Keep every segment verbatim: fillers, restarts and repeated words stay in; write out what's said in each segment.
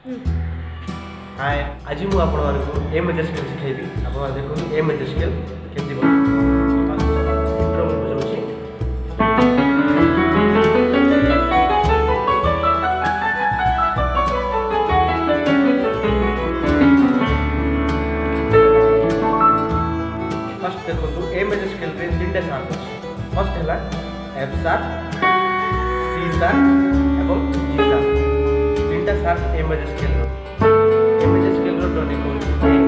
हाय आज मु आपण मानकु ए मेजर स्केल सिखाइबी। आपण देखो ए मेजर स्केल केमती बन इंट्रो में बुझौछि। फर्स्ट देखो ए मेजर स्केल रे तीनटा शार्प अछि। फर्स्ट हला एफ शार्प, सी शार्प एवं जी शार्प। तीनटा शार्प ए मेजर स्केल रो ए मेजर स्केल रो टोनिक होछि ए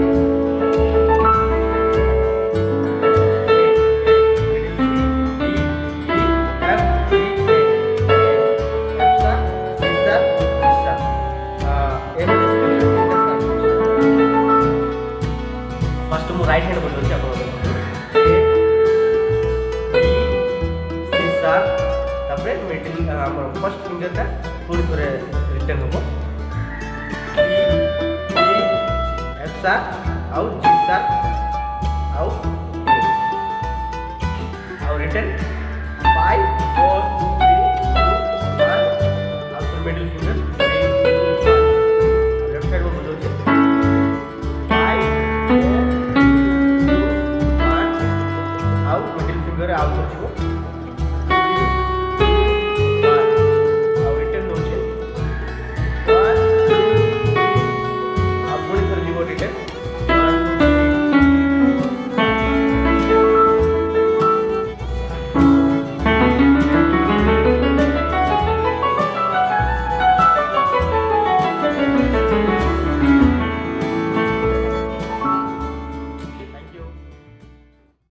फर्स्ट मु राइट हैंड बजाउछि। आपण देखो ए बी सी शार्प तापरे मिडिल हमर फर्स्ट फिंगर ता पूरी थोरे रिटर्न होबो डी डी एफ शार्प आउ जी शार्प आउ आउ रिटर्न फाइव फोर